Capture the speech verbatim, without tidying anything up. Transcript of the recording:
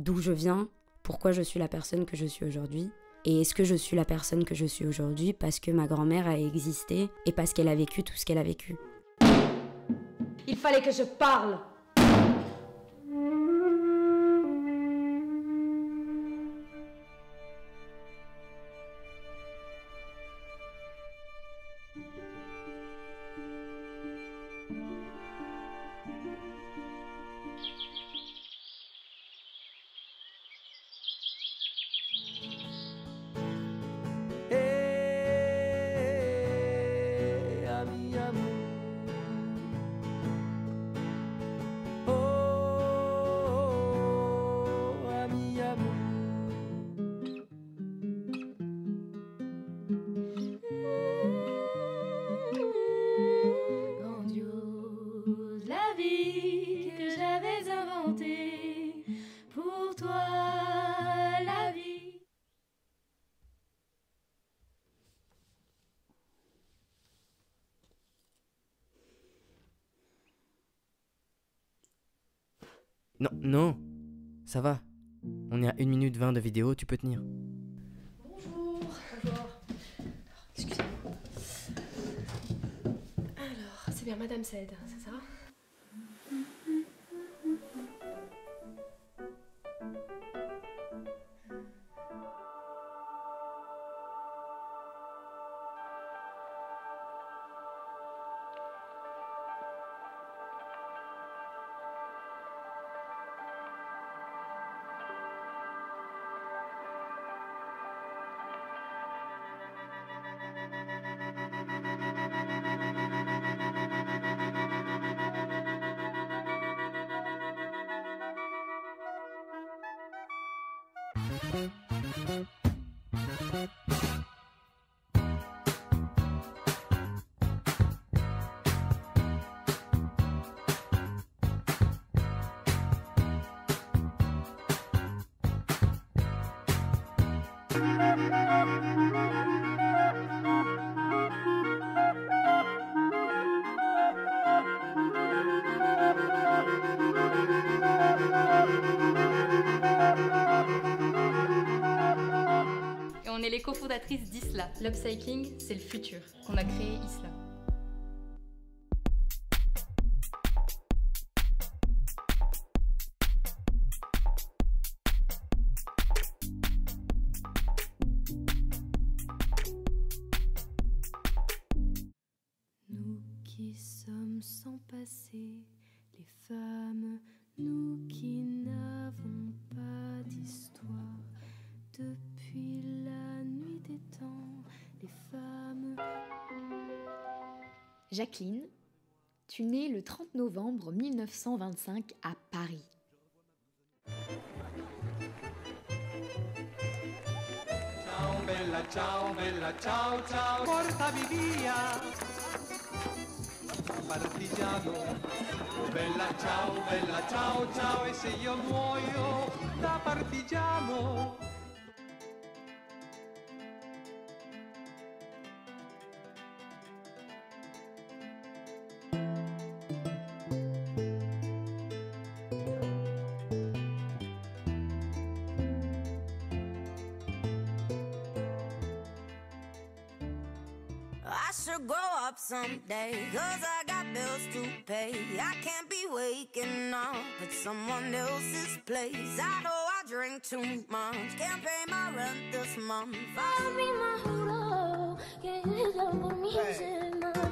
d'où je viens, pourquoi je suis la personne que je suis aujourd'hui. Et est-ce que je suis la personne que je suis aujourd'hui parce que ma grand-mère a existé et parce qu'elle a vécu tout ce qu'elle a vécu. Il fallait que je parle. Grandiose la vie que j'avais inventée, pour toi la vie. Non, non, ça va. On est à une minute vingt de vidéo, tu peux tenir. Bonjour. Bonjour. Excusez-moi. Alors, c'est bien Madame Said, c'est ça? Et on est les cofondatrices d'Isla. L'upcycling, c'est le futur. On a créé Isla. Nous qui sommes sans passé, les femmes, nous qui n'avons pas d'histoire. Depuis la nuit des temps, les femmes... Jacqueline, tu nais le trente novembre mille neuf cent vingt-cinq à Paris. Ciao bella, ciao bella, ciao ciao, portami via, partigiano. Oh bella, ciao bella, ciao ciao, e se io muoio da partigiano? I should grow up someday, cause I got bills to pay. I can't be waking up at someone else's place. I know I drink too much, can't pay my rent this month. I'll be my hero, can't hit up with music,